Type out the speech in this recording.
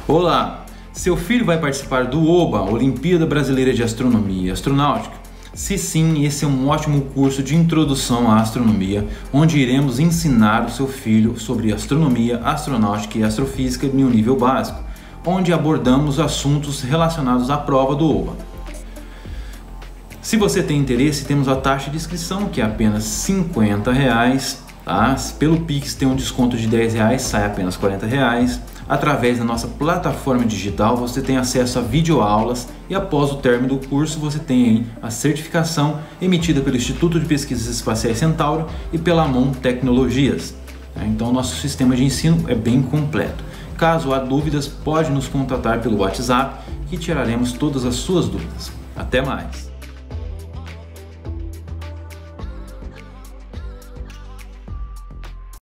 Olá! Seu filho vai participar do OBA, Olimpíada Brasileira de Astronomia e Astronáutica? Se sim, esse é um ótimo curso de introdução à astronomia, onde iremos ensinar o seu filho sobre astronomia, astronáutica e astrofísica em um nível básico, onde abordamos assuntos relacionados à prova do OBA. Se você tem interesse, temos a taxa de inscrição, que é apenas R$ 50, tá? Pelo Pix tem um desconto de R$ 10, sai apenas R$ 40. Através da nossa plataforma digital você tem acesso a videoaulas e após o término do curso você tem a certificação emitida pelo Instituto de Pesquisas Espaciais Centauro e pela AMON Tecnologias. Então o nosso sistema de ensino é bem completo. Caso há dúvidas, pode nos contatar pelo WhatsApp que tiraremos todas as suas dúvidas. Até mais!